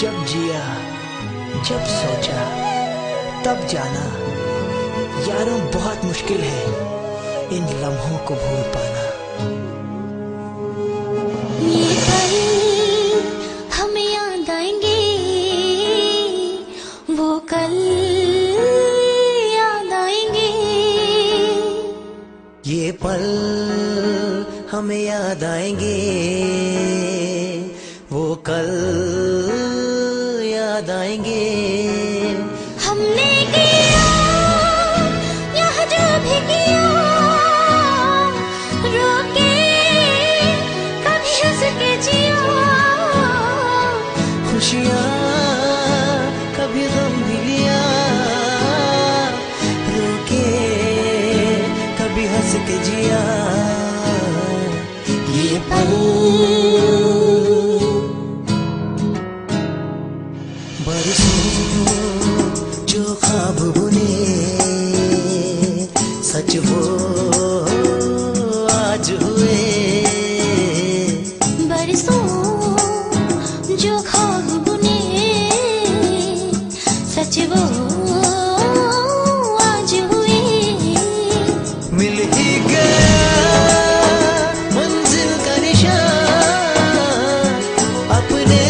जब जिया, जब सोचा, तब जाना, यारों बहुत मुश्किल है इन लम्हों को भूल पाना। ये पल हमें याद आएंगे, वो कल याद आएंगे। ये पल हमें याद आएंगे, वो कल याद आएंगे। हमने किया यह जो भी किया, रोके कभी हंस के जिया। खुशियाँ कभी गम भी लिया, रोके कभी हंस के जिया। ये पल बरसों जो ख्वाब बुने, सच वो आज हुए। बरसों जो ख्वाब बुने, सच वो आज हुए। मिल ही गया मंजिल का निशान, अपने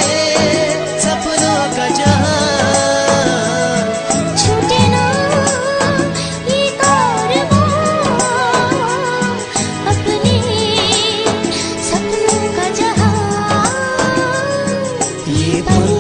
सपनों का जहां। छूटे ना ये कारवां, अपने सपनों का जहां। ये पल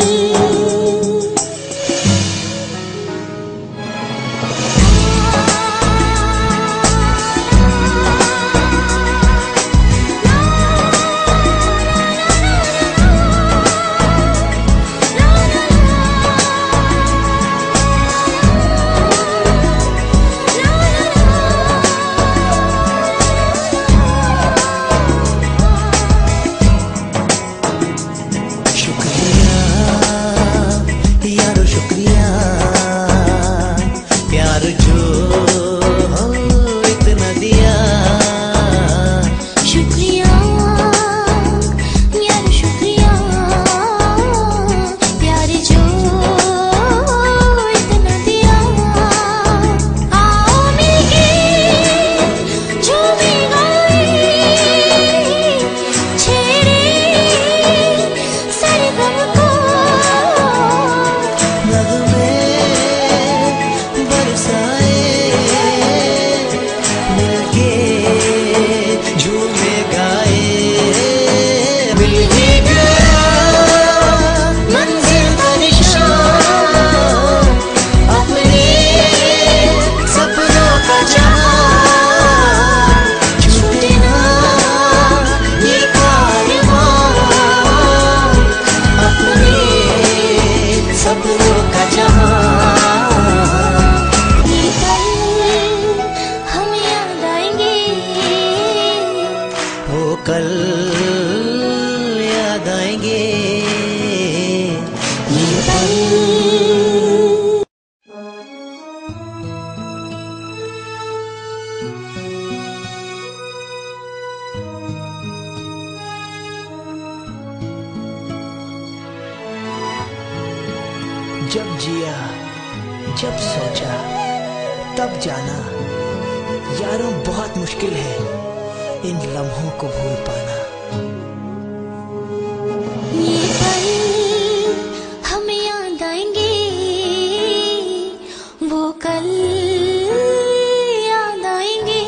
कल याद आएंगे। ये पल जब जिया, जब सोचा, तब जाना, यारों बहुत मुश्किल है इन लम्हों को भूल पाना। ये पल हमें याद आएंगे, वो कल याद आएंगे।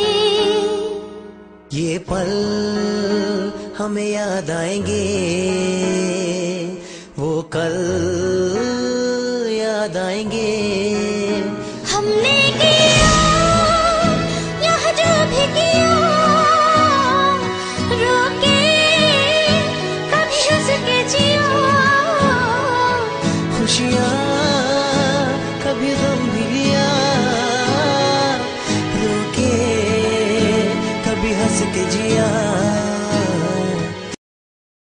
ये पल हमें याद आएंगे, वो कल याद आएंगे। हमने किया यह जो भी किया, रोके कभी हंस के जिया। खुशियाँ कभी गम भी लिया, रोके कभी हंस के जिया।